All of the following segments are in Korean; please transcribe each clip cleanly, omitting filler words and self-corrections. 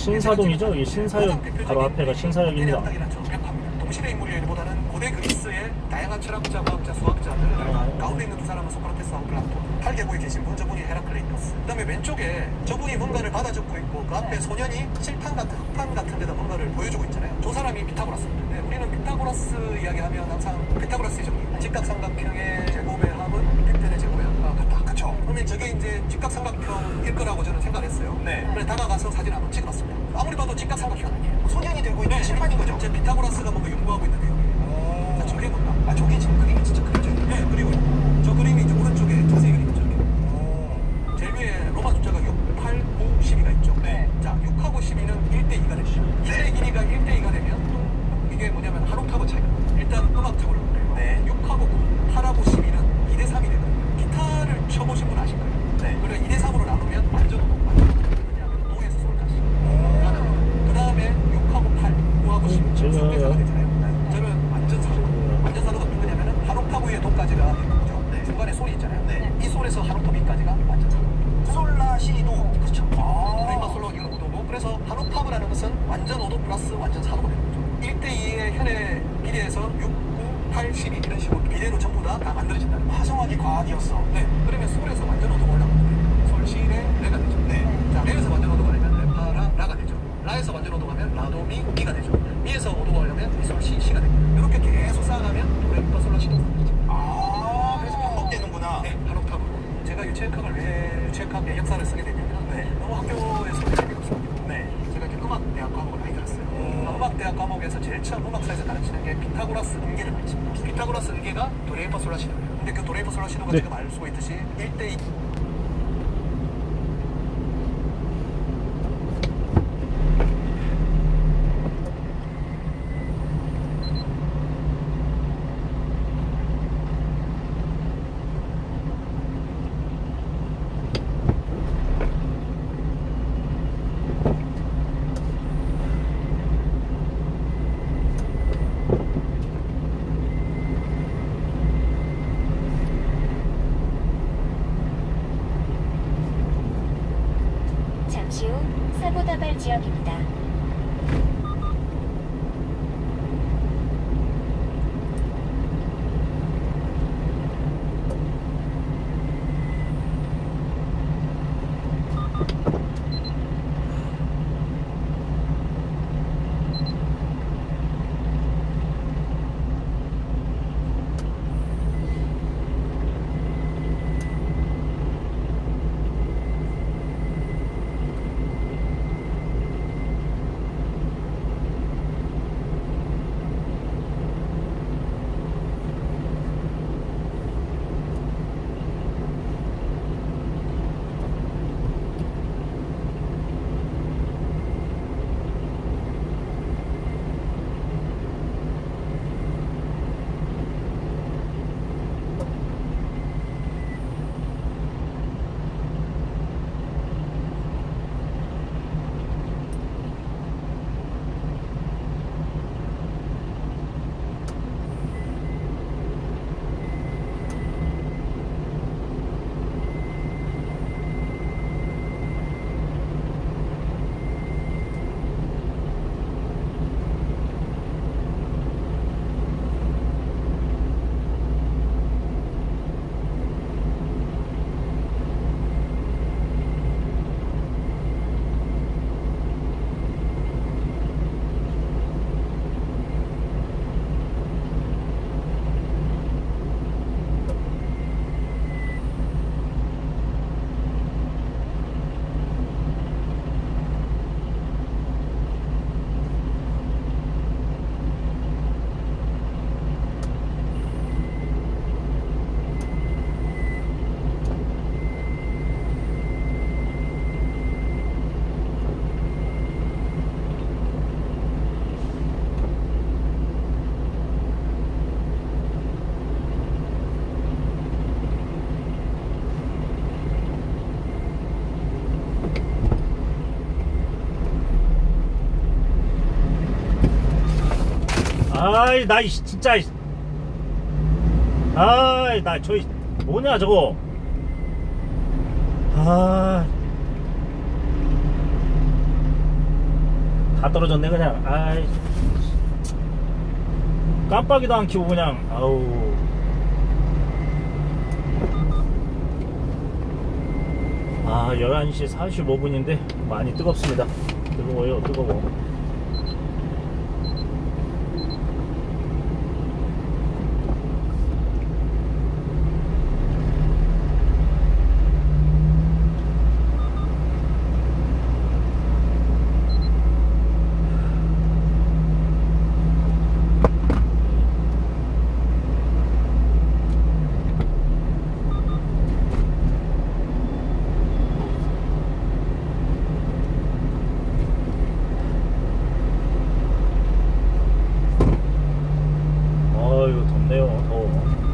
신사동이죠? 이 신사역 바로 앞에가 신사역입니다. 동시대 인물이라기보다는 고대 그리스의 다양한 철학자, 과학자, 수학자들 가운데 있는 두 사람은 소크라테스하고 플라톤, 팔계곡에 계신 분 저분이 헤라클레이토스. 그 다음에 왼쪽에 저분이 뭔가를 받아 적고 있고 그 앞에 소년이 칠판 같은 흙판 같은 데다 뭔가를 보여주고 있잖아요. 저 사람이 피타고라스입니다. 네, 우리는 피타고라스 이야기하면 항상 피타고라스의 정리, 직각삼각형의 제곱의 합은 빈편의 제곱의 합과 같다. 그쵸? 그러면 저게 이제 직각삼각형일 거라고 저는 생각했어요. 네. 그래서 다가가서 사진 한번 찍어봤습니다. 아무리 봐도 직각삼각형 아니에요. 소년이 들고 있는 칠판인 거죠? 제 피타고라스가 뭔가 연구하고 있는 내용이에요. 자, 저게 뭔가? 아, 저게 지금 그림이 진짜 그려져 있네. 네, 그리고 저 그림이 이제 오른쪽에 자세히 그리면 저렇게. 제일 위에 로마 숫자가 6, 8, 9, 12가 있죠. 네. 자, 6하고 12는 1대2가 되죠. 1대 길이가 1대2가 되면 이게 뭐냐면 한 옥타브 차이가. 일단 음악적으로 볼게요. 네. 6하고 9, 8하고 12는 2대3이 되거든요. 기타를 쳐보신 분 아실까요? 네. 그래 2대3으로 나누면 완전 음악 맞아요. 왜냐하면 도에서 솔까지. 그 다음에 6하고 8, 9하고 12, 3대사가 되잖아요. 저는 완전 사도. 완전 사도가 어떤 거냐면은 한 옥타브 위에 도까지가 되는 거죠. 네. 중간에 솔이 있잖아요. 네. 이 솔에서 한 옥타브 위까지가 완전 사도. 솔라시도 그렇죠. 도레미파 솔라 이건 5도고 그래서 한 옥타브라는 것은 완전 5도 플러스 완전 4도가 되는 거죠. 1대2의 현의 비례에서 6, 9, 8, 12 이런 식으로 비례로 전부 다 만들어진다는 거예요. 화성학이 과학이었어. 네. 그러면 솔에서 완전 5도가 올라가는 거예요. 솔, 시, 레, 레가 되죠. 네. 자, 레에서 완전 5도가 되면 레, 파, 라, 라가 되죠. 라에서 완전 5도가 하면 라, 도, 미, 미가 되죠. 미에서 5도가 하려면 미, 솔, 시, 시가 됩니다. 이렇게 계속 쌓아가면 도레미파 솔라 시도가 되죠. 아, 그래서 반복되는구나. 네. 한 옥타브로. 제가 유체역학을 왜 유체역학의 역사를 쓰게 됐냐면 네. 너무 학교에서 재미가 없었거든요. 네. 제가 이제 음악대학 과목을 많이 들었어요. 음악대학 과목에서 제일 처음 음악사에서 가르치는 게 피타고라스 음계를 가르칩니다. 피타고라스 음계가 도레미파 솔라 시도예요. 근데 그 도레미파 솔라 시도가 네. 지금 알 수가 있듯이 1대2 잠시 후 사보다발 지역입니다. 아이 나 진짜 아이 나 저기 뭐냐 저거 다 떨어졌네 그냥. 아이, 깜빡이도 안 켜고 그냥. 아우. 아, 11시 45분인데 많이 뜨겁습니다. 뜨거워요, 뜨거워. 어이구, 덥네요, 더워.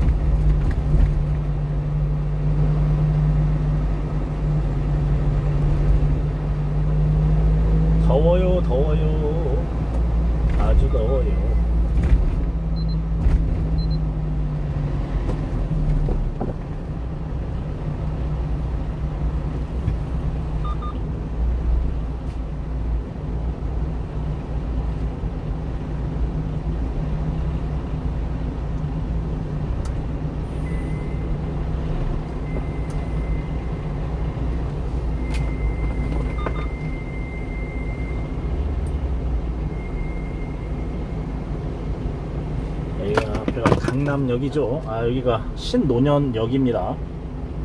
더워요, 더워요. 아주 더워요. 여기가 앞에가 강남역이죠. 아, 여기가 신논현역입니다.